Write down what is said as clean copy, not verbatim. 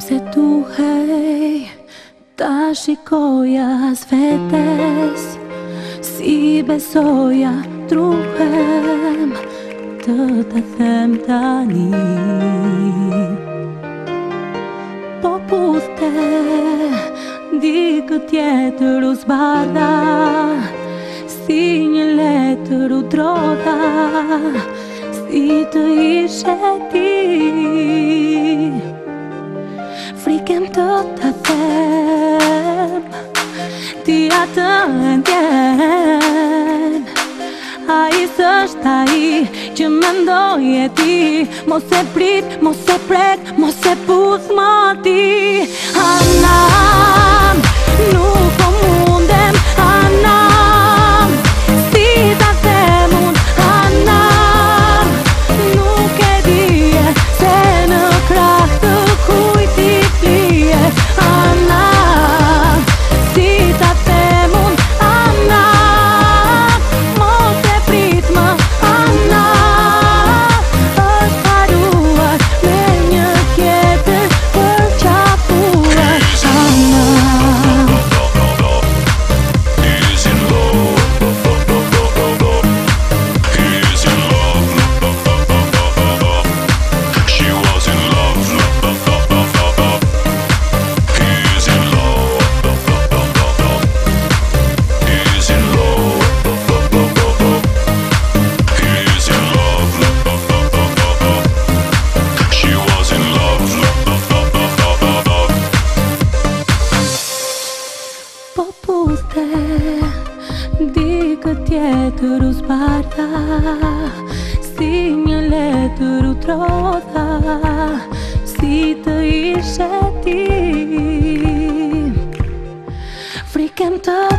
Se duhej ta shikoja s'vetes, si besoja truhem të ta them tani. Po puthte dikë tjetër u zbardha, si një letër u drodha, si të ishe ti. Frikem të ta them, ti atë ndjen, ai s'është ai që mendoj e ti. Mos e prit, mos e prek, mos e puth ma ti. Anam, nuk po mundem, anam, si ta them unë, anam, nuk e dije se në krah të kujt i flije. Anam, si ta them unë, anam, mos e prit më, anam, është haruar me një tjetër për qafuar. Anam, He's in love. He's in love. She was in love. He's in love. He's in love. He's in love. She was in love. po puthte dikë tjetër u zbardha, si një letër u trodha, si të ishe ti. Frikem të